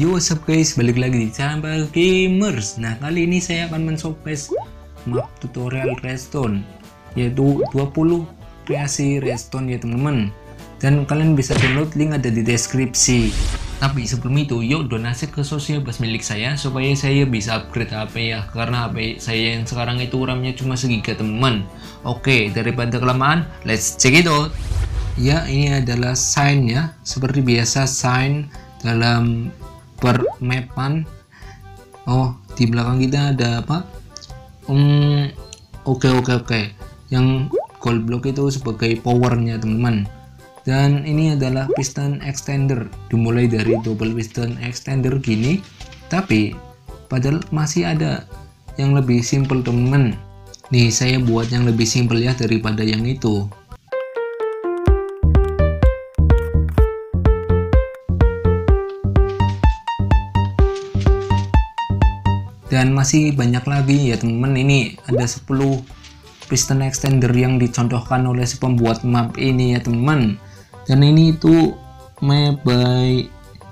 Yo, what's up guys, balik lagi di channel Gamers. Nah, kali ini saya akan men-showcase map tutorial redstone, yaitu 20 kreasi redstone ya teman-teman. Dan kalian bisa download, link ada di deskripsi. Tapi sebelum itu, yuk donasi ke Social Bus milik saya supaya saya bisa upgrade HP ya, karena HP saya yang sekarang itu RAM-nya cuma segiga teman-teman. Oke, daripada kelamaan, let's check it out. Ya, ini adalah sign-nya, seperti biasa sign dalam permapan. Oh, di belakang kita ada apa? Oke. Yang gold block itu sebagai powernya teman-teman. Dan ini adalah piston extender, dimulai dari double piston extender gini, tapi padahal masih ada yang lebih simple teman-teman. Nih, saya buat yang lebih simple ya daripada yang itu. Dan masih banyak lagi ya teman-teman. Ini ada 10 piston extender yang dicontohkan oleh si pembuat map ini ya teman-teman. Dan ini itu made by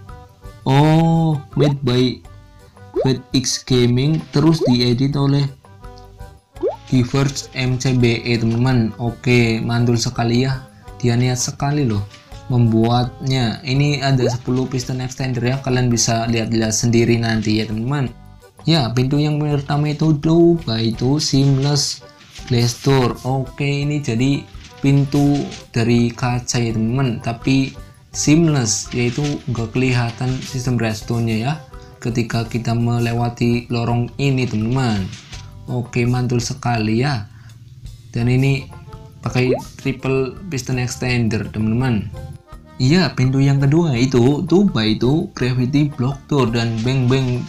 FedX Gaming, terus diedit oleh Diverge MCBE teman-teman. Oke, mantul sekali ya, dia niat sekali loh membuatnya. Ini ada 10 piston extender ya, kalian bisa lihat-lihat sendiri nanti ya teman-teman. Ya, pintu yang pertama itu itu seamless glass door. Oke, ini jadi pintu dari kaca ya teman-teman, tapi seamless, yaitu nggak kelihatan sistem redstone-nya ya ketika kita melewati lorong ini teman-teman. Oke, mantul sekali ya. Dan ini pakai triple piston extender teman-teman. Iya, pintu yang kedua itu gravity block door dan bang.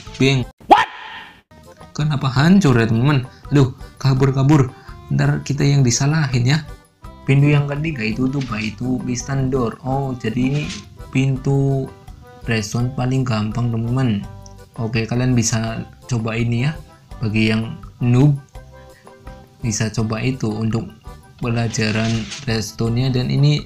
Kenapa hancur ya teman-teman? Aduh, kabur, ntar kita yang disalahin ya. Pintu yang ketiga itu piston door. Oh, jadi ini pintu redstone paling gampang teman-teman. Oke, kalian bisa coba ini ya. Bagi yang noob bisa coba itu untuk pelajaran redstone-nya. Dan ini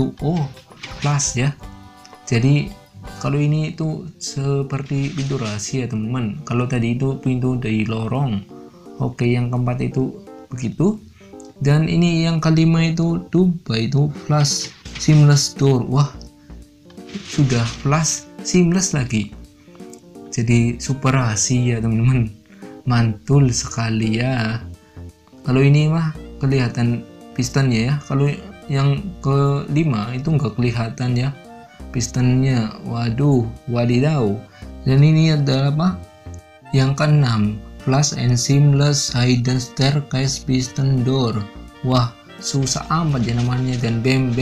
plus ya. Jadi kalau ini itu seperti pintu rahasia teman-teman. Kalau tadi itu pintu dari lorong. Oke, yang keempat itu begitu. Dan ini yang kelima itu flash seamless door. Wah, sudah flash seamless lagi. Jadi super rahasia teman-teman. Mantul sekali ya. Kalau ini mah kelihatan pistonnya ya. Kalau yang kelima itu nggak kelihatan ya pistonnya. Waduh, wadidaw. Dan ini adalah apa? Yang keenam, flash and seamless hidden staircase piston door. Wah, susah amat ya namanya. Dan bam.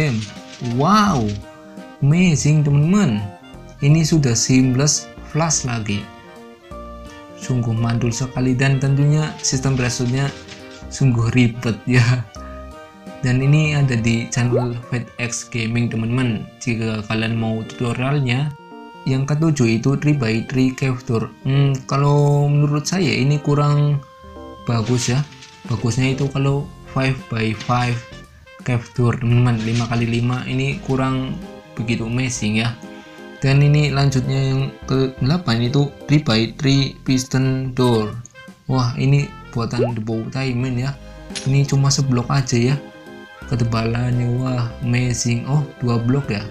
Wow, amazing teman-teman. Ini sudah seamless flash lagi. Sungguh mantul sekali, dan tentunya sistem redstone-nya sungguh ribet ya. Dan ini ada di channel FedX Gaming teman-teman, jika kalian mau tutorialnya. Yang ketujuh itu 3x3 cave door. Kalau menurut saya ini kurang bagus ya. Bagusnya itu kalau 5x5 cave door teman-teman, 5x5 ini kurang begitu amazing ya. Dan ini lanjutnya yang ke-8 itu 3x3 piston door. Wah, ini buatan The Bow Diamond ya. Ini cuma seblok aja ya ketebalannya. Wah, amazing. Oh, 2 blok ya.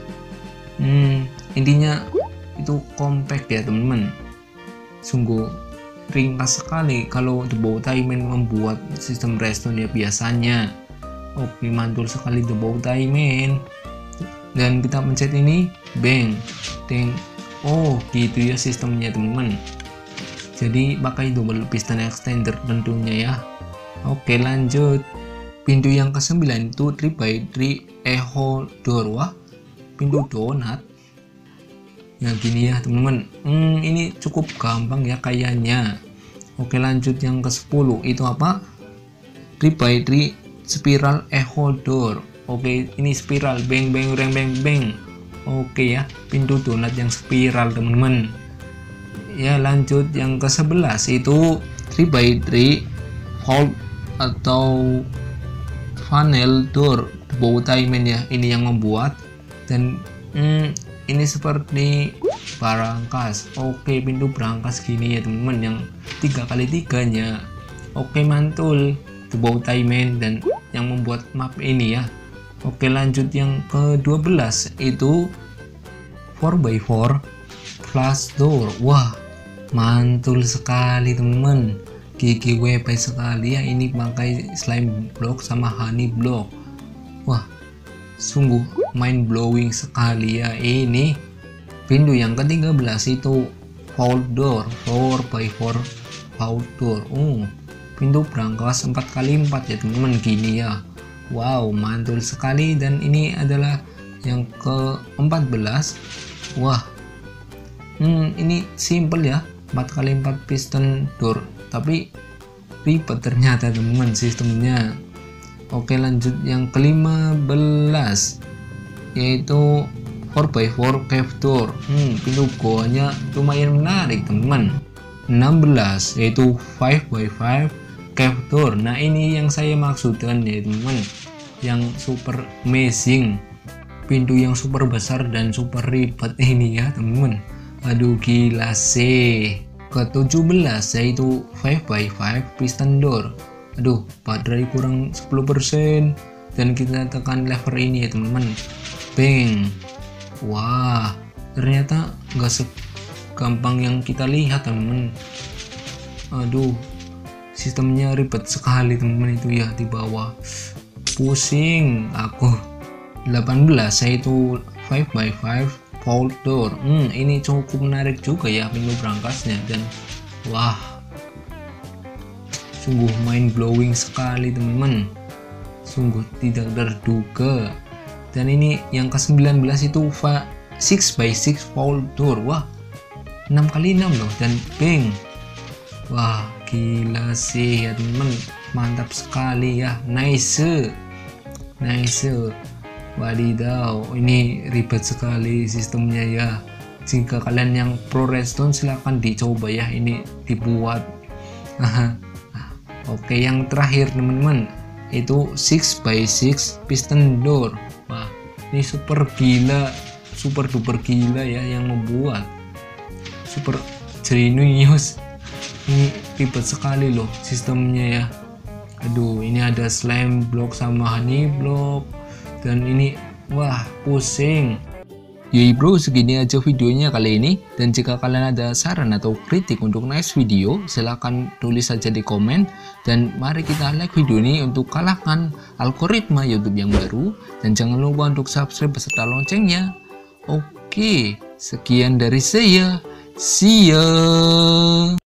Intinya itu compact ya teman-teman. Sungguh ringkas sekali kalau The Bow Diamond membuat sistem redstone ya biasanya. Oke, mantul sekali The Bow Diamond. Dan kita pencet ini, bang. Oh, gitu ya sistemnya teman-teman. Jadi pakai double piston extender tentunya ya. Oke, lanjut. Pintu yang ke-9 itu 3x3 echo door. Wah, pintu donat yang gini ya teman-teman. Ini cukup gampang ya kayaknya. Oke, lanjut yang ke-10 itu apa? 3x3 spiral echo door. Oke, ini spiral, bang. Oke ya, pintu donat yang spiral teman-teman. Ya, lanjut yang ke-11 itu 3x3 hold atau funnel door. The Bow Diamond ya, ini yang membuat. Dan ini seperti berangkas. Oke, pintu berangkas gini ya teman-teman, yang 3x3-nya. Oke, mantul The Bow Tie Man dan yang membuat map ini ya. Oke, lanjut yang ke-12 itu 4x4 flash door. Wah, mantul sekali teman-teman, GGWP sekali ya. Ini pakai slime block sama honey block. Wah, sungguh mind blowing sekali ya. Ini pintu yang ke-13 itu vault door, 4x4 vault door. Pintu berangkas 4x4 ya teman-teman, gini ya. Wow, mantul sekali. Dan ini adalah yang ke-14. Wah, ini simple ya, 4x4 piston door, tapi ribet ternyata teman-teman sistemnya. Oke, lanjut yang ke-15 yaitu 4x4 cave door. Pintu goanya lumayan menarik teman-teman. 16 yaitu 5x5 cave door. Nah, ini yang saya maksudkan ya teman-teman, yang super amazing, pintu yang super besar dan super ribet ini ya teman-teman. Aduh, gila sih. Ke-17 yaitu 5x5 piston door. Aduh, baterai kurang 10% dan kita tekan lever ini ya teman-teman. Bang. Wah, ternyata nggak segampang yang kita lihat teman-teman. Aduh, sistemnya ribet sekali teman-teman itu ya di bawah. Pusing aku. 18 yaitu 5x5 vault door. Ini cukup menarik juga ya pintu berangkasnya, dan wah, sungguh mind blowing sekali teman-teman, sungguh tidak terduga. Dan ini yang ke-19 itu 6x6 vault door. Wah, 6x6 loh, dan bang. Wah, gila sih ya teman, mantap sekali ya. Nice. Wadidaw, ini ribet sekali sistemnya ya. Jika kalian yang pro redstone silahkan dicoba ya, ini dibuat. Oke, yang terakhir teman-teman itu 6x6 piston door. Wah, ini super gila, super duper gila ya yang membuat, super genius. Ini ribet sekali loh sistemnya ya. Aduh, ini ada slime block sama honey block, dan ini wah, pusing. Yoi bro, segini aja videonya kali ini. Dan jika kalian ada saran atau kritik untuk next video, silahkan tulis saja di komen. Dan mari kita like video ini untuk kalahkan algoritma YouTube yang baru. Dan jangan lupa untuk subscribe beserta loncengnya. Oke, sekian dari saya. See ya.